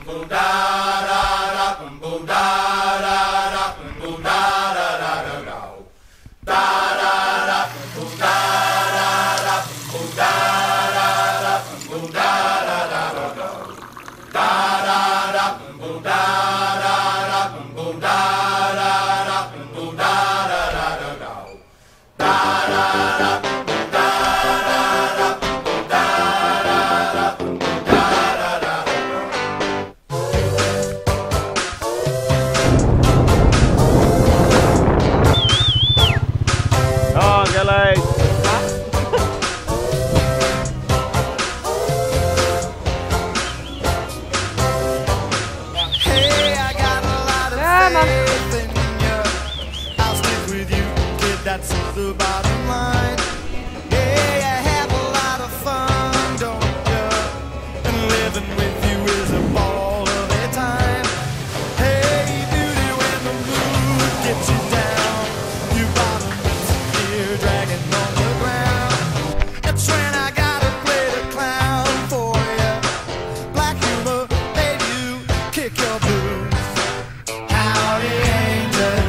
That's the bottom line. Yeah, you have a lot of fun, don't you? And living with you is a ball of a time. Hey, beauty, when the mood gets you down, you bottom disappear, dragging on the ground. That's when I gotta play the clown for you. Black humor made you kick your blues. Howdy, angel.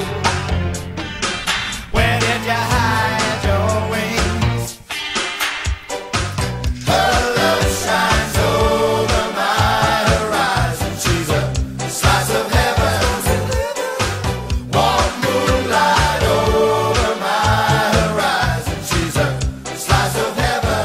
You hide your wings. Her love shines over my horizon. She's a slice of heaven. Warm moonlight over my horizon. She's a slice of heaven.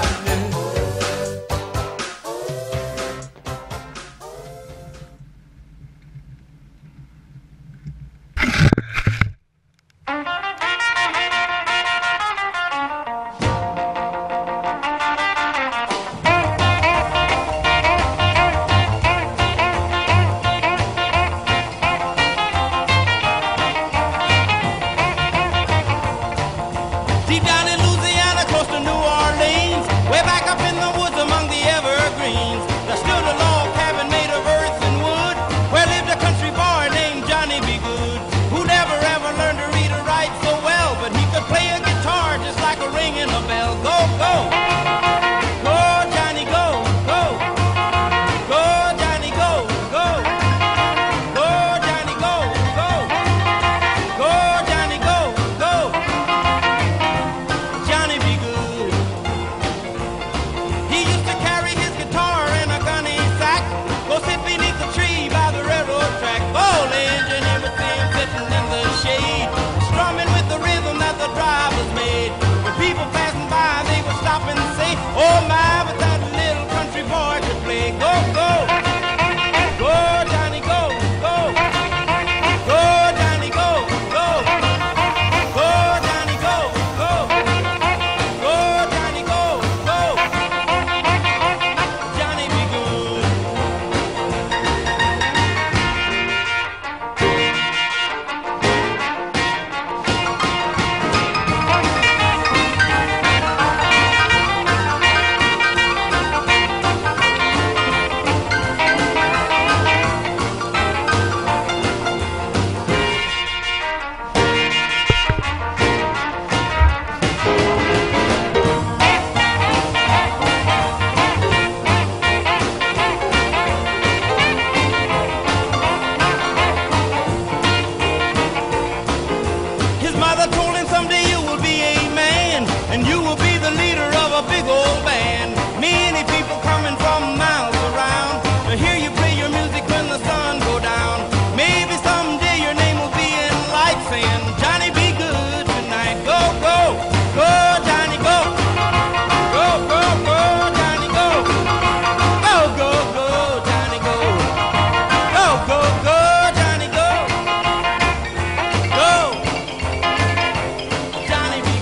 Deep down in Louisiana, close to New Orleans, way back up in the woods among the evergreens, there stood a log cabin made of earth and wood, where lived a country boy named Johnny B. Goode, who never ever learned to read or write so well, but he could play a guitar just like a ringing a bell. Go, go! Go, Johnny, go, go! Go, Johnny, go, go! Go, Johnny, go, go! Go, Johnny, go, go! Johnny B. Goode. He used to carry his guitar in a gunny sack, go sit beneath the tree by the railroad track. Old engineer with him sitting in the shade, strumming with the rhythm that the drivers made. When people passing by, they would stop and say, oh my, but that little country boy could play. Go, go! Go, Johnny, go, go! Go, Johnny, go, go! Go, Johnny, go, go! Go, Johnny, go, go! Johnny B. Goode. His mother told him someday you will be a man, and you will be the leader of a big old band. Many people coming from miles around to hear you play your music when the sun go down. Maybe someday your name will be in lights saying, Johnny B. Goode tonight. Go, go, go, Johnny, go. Go, go, go, Johnny, go. Go, go, go, Johnny, go. Go, go, go, Johnny, go. Go, Johnny B.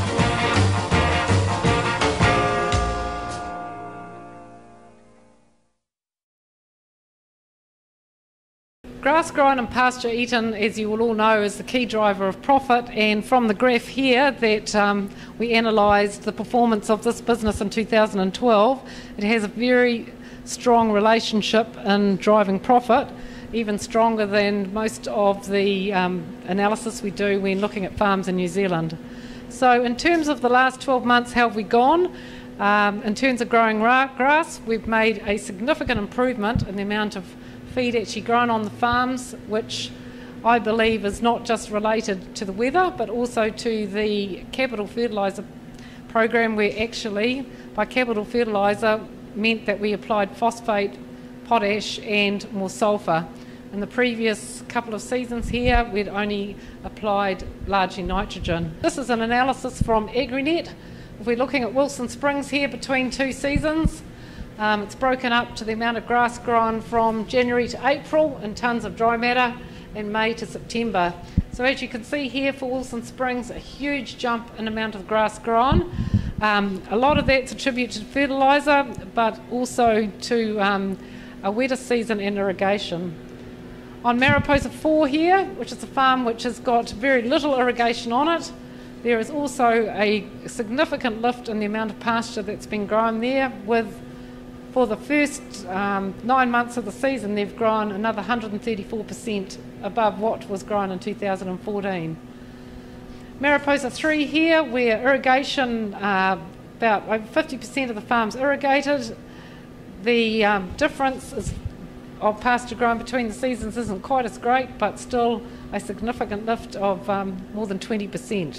Grass grown and pasture eaten, as you will all know, is the key driver of profit, and from the graph here that we analysed the performance of this business in 2012, it has a very strong relationship in driving profit, even stronger than most of the analysis we do when looking at farms in New Zealand. So in terms of the last 12 months, how have we gone? In terms of growing grass, we've made a significant improvement in the amount of feed actually grown on the farms, which I believe is not just related to the weather, but also to the capital fertiliser program, where actually by capital fertiliser meant that we applied phosphate, potash and more sulphur. In the previous couple of seasons here, we'd only applied largely nitrogen. This is an analysis from AgriNet. If we're looking at Wilson Springs here between two seasons, it's broken up to the amount of grass grown from January to April in tonnes of dry matter and May to September. So as you can see here for Wilson Springs, a huge jump in amount of grass grown. A lot of that's attributed to fertiliser, but also to a wetter season and irrigation. On Mariposa 4 here, which is a farm which has got very little irrigation on it, there is also a significant lift in the amount of pasture that's been grown there. For the first 9 months of the season, they've grown another 134% above what was grown in 2014. Mariposa 3 here, where irrigation, about over 50% of the farm's irrigated. The difference of pasture grown between the seasons isn't quite as great, but still a significant lift of more than 20%.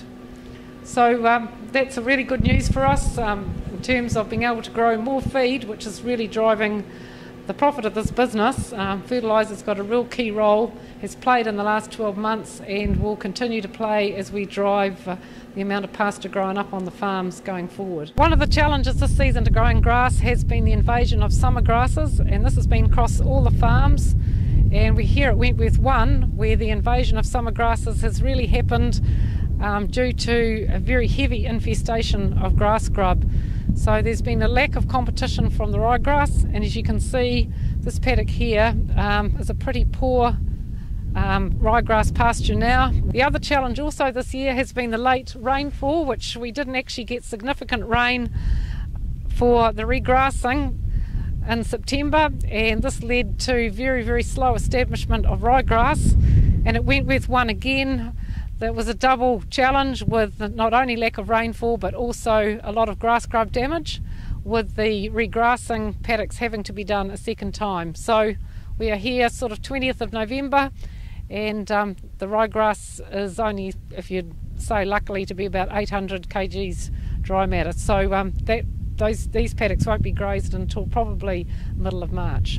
So that's a really good news for us in terms of being able to grow more feed, which is really driving the profit of this business. Fertiliser's got a real key role, has played in the last 12 months and will continue to play as we drive the amount of pasture growing up on the farms going forward. One of the challenges this season to growing grass has been the invasion of summer grasses, and this has been across all the farms. And we here at Wentworth 1, where the invasion of summer grasses has really happened due to a very heavy infestation of grass grub. So there's been a lack of competition from the ryegrass, and as you can see, this paddock here is a pretty poor ryegrass pasture now. The other challenge also this year has been the late rainfall, which we didn't actually get significant rain for the regrassing in September, and this led to very, very slow establishment of ryegrass. And at Wentworth 1 again, there was a double challenge with not only lack of rainfall but also a lot of grass grub damage, with the regrassing paddocks having to be done a second time. So we are here sort of 20th of November, and the ryegrass is only, if you'd say luckily, to be about 800 kgs dry matter. So these paddocks won't be grazed until probably middle of March.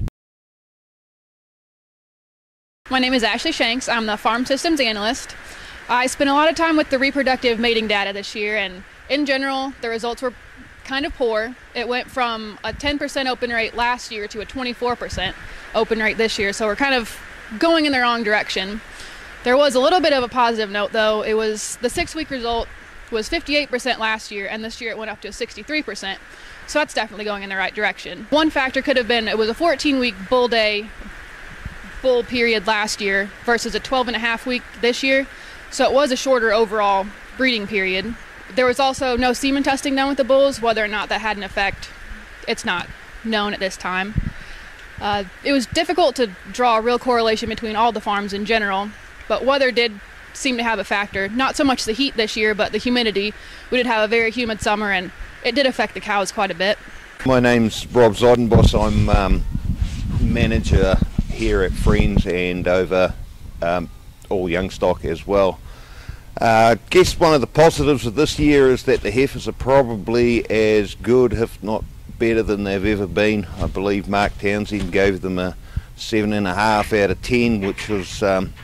My name is Ashley Shanks. I'm the Farm Systems Analyst. I spent a lot of time with the reproductive mating data this year, and in general the results were kind of poor. It went from a 10% open rate last year to a 24% open rate this year, so we're kind of going in the wrong direction. There was a little bit of a positive note though. It was the 6-week result was 58% last year, and this year it went up to 63%, so that's definitely going in the right direction. One factor could have been it was a 14-week bull period last year versus a 12.5-week this year. So it was a shorter overall breeding period. There was also no semen testing done with the bulls. Whether or not that had an effect, it's not known at this time. It was difficult to draw a real correlation between all the farms in general, but weather did seem to have a factor. Not so much the heat this year, but the humidity. We did have a very humid summer, and it did affect the cows quite a bit. My name's Rob Zodenbos. I'm manager here at Friends and over all young stock as well. I guess one of the positives of this year is that the heifers are probably as good, if not better, than they've ever been. I believe Mark Townsend gave them a 7.5 out of 10, which was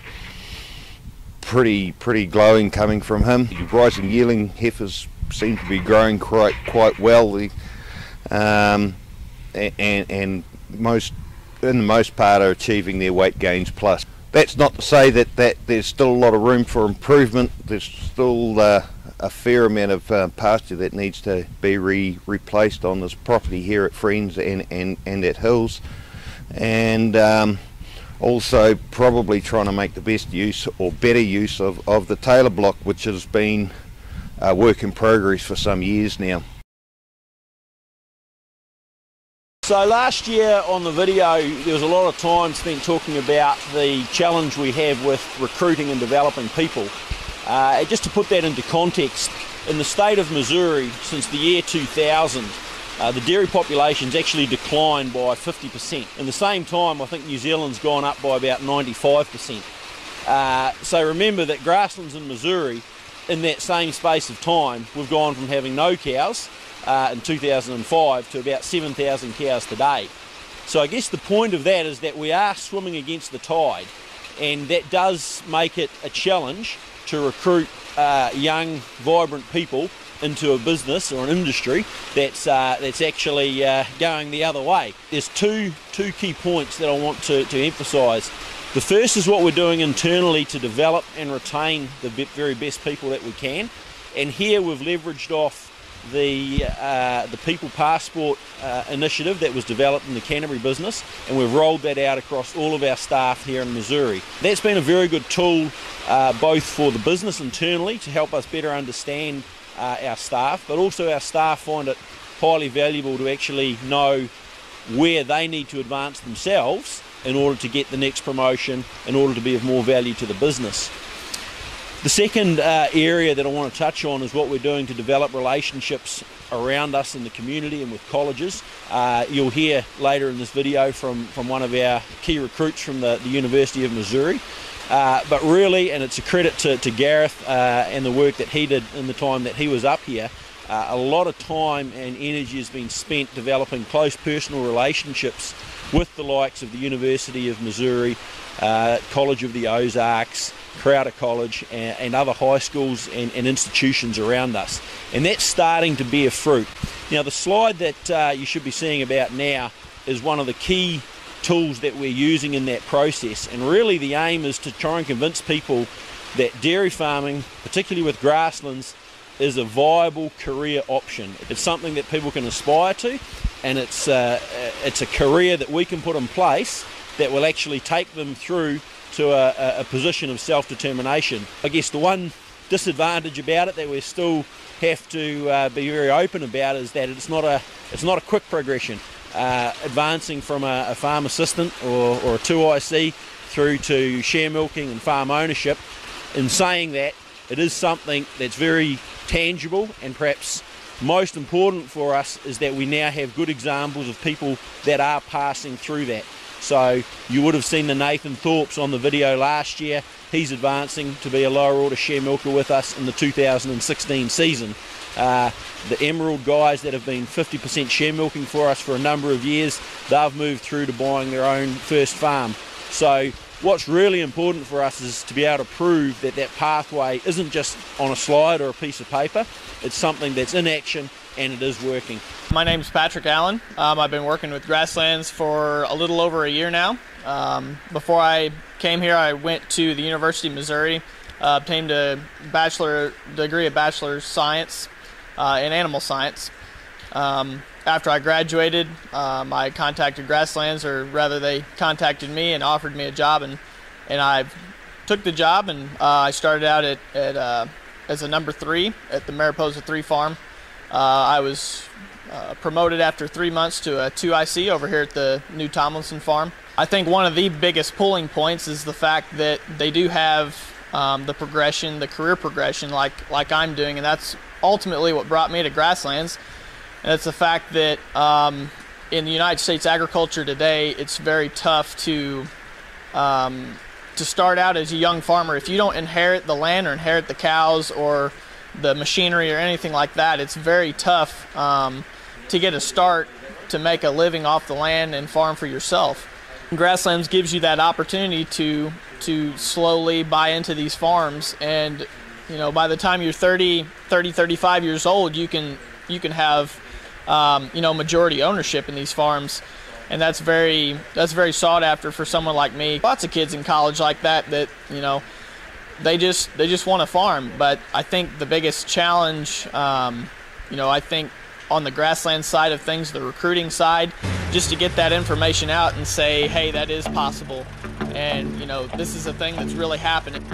pretty glowing coming from him. The rising yearling heifers seem to be growing quite well, and in the most part are achieving their weight gains plus. That's not to say that there's still a lot of room for improvement. There's still a fair amount of pasture that needs to be replaced on this property here at Friends and at Hills, and also probably trying to make the best use or better use of the tailor block, which has been a work in progress for some years now. So last year on the video there was a lot of time spent talking about the challenge we have with recruiting and developing people. Just to put that into context, in the state of Missouri since the year 2000 the dairy population's actually declined by 50%. In the same time, I think New Zealand's gone up by about 95%. So remember that Grasslands in Missouri, in that same space of time, we've gone from having no cows in 2005 to about 7,000 cows today. So I guess the point of that is that we are swimming against the tide, and that does make it a challenge to recruit young, vibrant people into a business or an industry that's actually going the other way. There's two key points that I want to emphasise. The first is what we're doing internally to develop and retain the very best people that we can, and here we've leveraged off the People Passport initiative that was developed in the Canterbury business, and we've rolled that out across all of our staff here in Missouri. That's been a very good tool both for the business internally to help us better understand our staff, but also our staff find it highly valuable to actually know where they need to advance themselves in order to get the next promotion, in order to be of more value to the business. The second area that I want to touch on is what we're doing to develop relationships around us in the community and with colleges. You'll hear later in this video from one of our key recruits from the University of Missouri. But really, and it's a credit to Gareth and the work that he did in the time that he was up here, a lot of time and energy has been spent developing close personal relationships with the likes of the University of Missouri, College of the Ozarks, Crowder College, and other high schools and institutions around us. And that's starting to bear fruit. Now, the slide that you should be seeing about now is one of the key tools that we're using in that process, and really the aim is to try and convince people that dairy farming, particularly with grasslands, is a viable career option. It's something that people can aspire to, and it's a career that we can put in place that will actually take them through to a position of self-determination. I guess the one disadvantage about it that we still have to be very open about is that it's not a quick progression. Advancing from a farm assistant or a 2IC through to share milking and farm ownership. In saying that, it is something that's very tangible, and perhaps most important for us is that we now have good examples of people that are passing through that. So you would have seen the Nathan Thorpes on the video last year. He's advancing to be a lower order share milker with us in the 2016 season. The Emerald guys that have been 50% share milking for us for a number of years, they've moved through to buying their own first farm. So what's really important for us is to be able to prove that that pathway isn't just on a slide or a piece of paper. It's something that's in action, and it is working. My name's Patrick Allen. I've been working with Grasslands for a little over a year now. Before I came here, I went to the University of Missouri, obtained a degree of bachelor's science in animal science. After I graduated, I contacted Grasslands, or rather they contacted me and offered me a job, and I took the job, and I started out as a number 3 at the Mariposa 3 farm. I was promoted after 3 months to a 2IC over here at the New Tomlinson farm. I think one of the biggest pulling points is the fact that they do have the progression, the career progression like I'm doing, and that's ultimately what brought me to Grasslands. And it's the fact that in the United States agriculture today, it's very tough to start out as a young farmer. If you don't inherit the land or inherit the cows or the machinery or anything like that, it's very tough to get a start to make a living off the land and farm for yourself. Grasslands gives you that opportunity to slowly buy into these farms, and you know, by the time you're 35 years old, you can have majority ownership in these farms, and that's very sought after for someone like me. Lots of kids in college like that you know, they just want to farm. But I think the biggest challenge, I think on the Grasslands side of things, the recruiting side, just to get that information out and say, hey, that is possible, and you know, this is a thing that's really happening.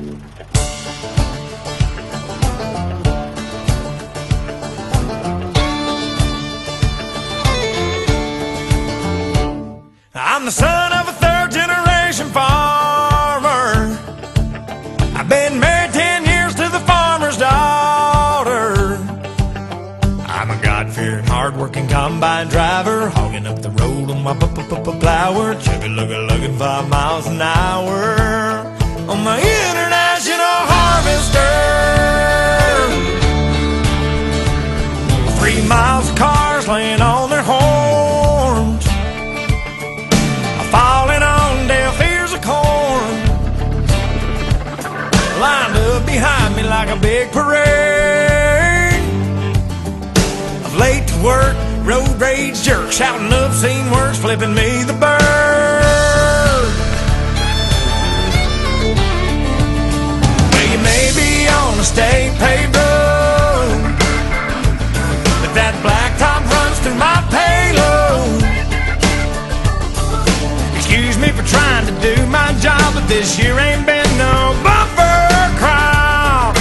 I'm the son of a third-generation farmer. I've been married 10 years to the farmer's daughter. I'm a God-fearing, hard-working combine driver, hogging up the road on my plower, chugga-lugga-lugging 5 miles an hour on my international harvester. 3 miles of cars laying on their horns, falling on deaf ears of corn, lined up behind me like a big parade of late to work, road rage jerks, shouting obscene words, flipping me the bird. Well, you may be on a state paved road, but that blacktop runs through my payload. Excuse me for trying to do my job, but this year ain't been no bumper crop.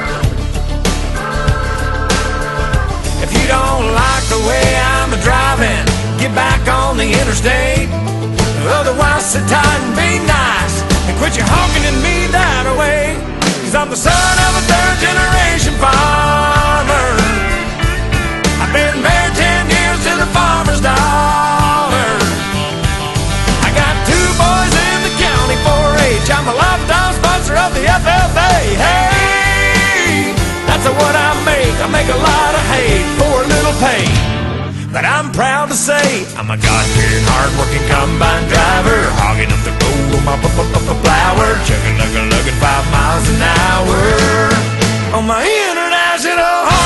If you don't like the way I'm driving, get back on the interstate. Otherwise, sit tight and be nice and quit your honking at me that way. 'Cause I'm the son of a third-generation farmer. I've been married 10 years to the farmer's daughter. I got 2 boys in the county 4-H. I'm a lifetime sponsor of the FFA. Hey, that's what I make. I make a lot of hay for a little pay. But I'm proud to say I'm a God-fearing, hard-working combine driver, hogging up the road on my plower, chugging-lugga-lugging 5 miles an hour on my international